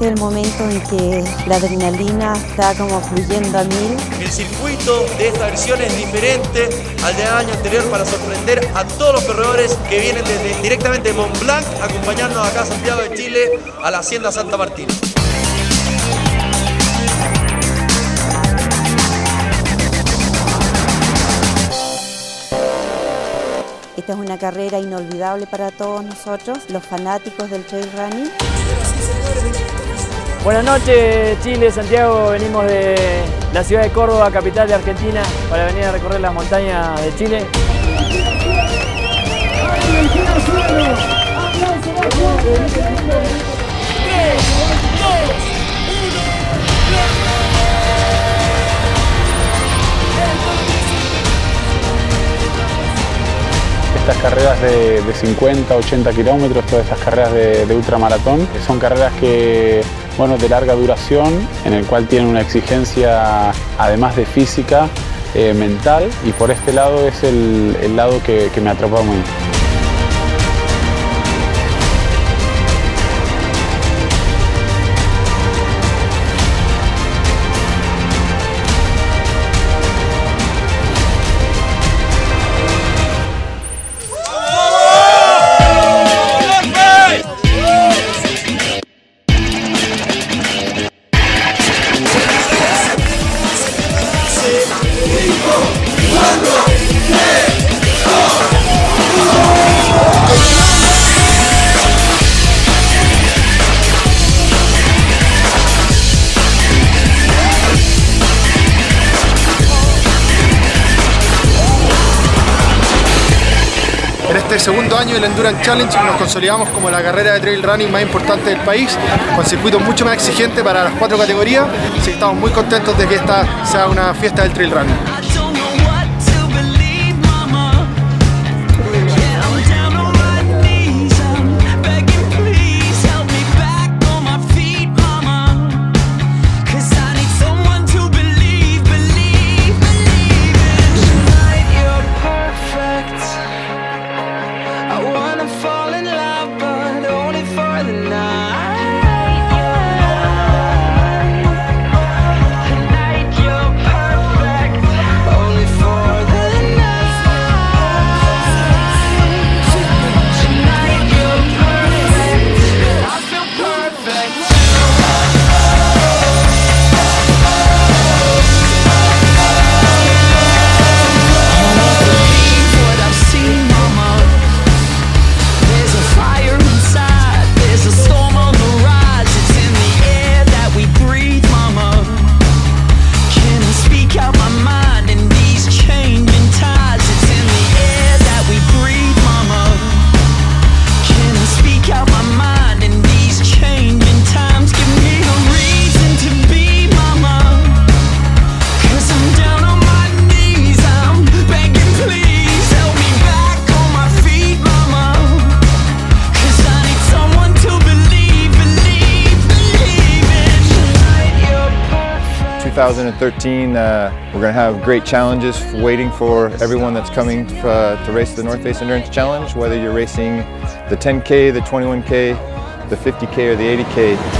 Este es el momento en que la adrenalina está como fluyendo a mil. El circuito de esta versión es diferente al del año anterior para sorprender a todos los corredores que vienen directamente de Mont Blanc acompañarnos acá a Santiago de Chile a la Hacienda Santa Martina. Esta es una carrera inolvidable para todos nosotros, los fanáticos del trail running. Buenas noches, Chile, Santiago. Venimos de la ciudad de Córdoba, capital de Argentina, para venir a recorrer las montañas de Chile. Estas carreras de 50, 80 kilómetros, todas estas carreras de ultramaratón, son carreras que, bueno, de larga duración, en el cual tienen una exigencia, además de física, mental, y por este lado es el lado que me atrapa muy. En este segundo año del Endurance Challenge nos consolidamos como la carrera de trail running más importante del país, con circuitos mucho más exigentes para las 4 categorías, así que estamos muy contentos de que esta sea una fiesta del trail running. In 2013, we're going to have great challenges waiting for everyone that's coming to race the North Face Endurance Challenge, whether you're racing the 10K, the 21K, the 50K, or the 80K.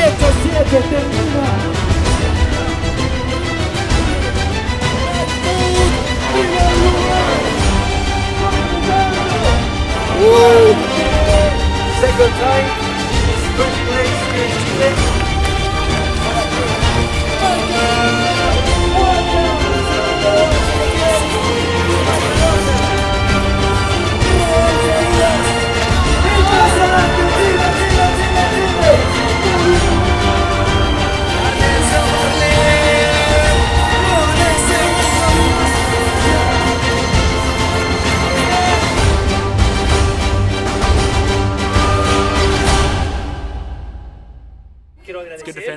que termina.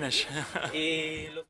Challenge. Y los